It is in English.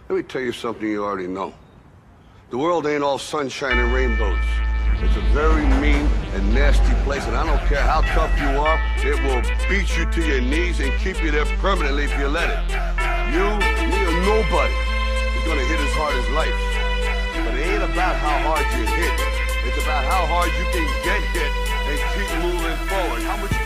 Let me tell you something you already know. The world ain't all sunshine and rainbows. It's a very mean and nasty place, and I don't care how tough you are, it will beat you to your knees and keep you there permanently if you let it. You, me, or nobody is gonna hit as hard as life. But it ain't about how hard you hit. It's about how hard you can get hit and keep moving forward. How much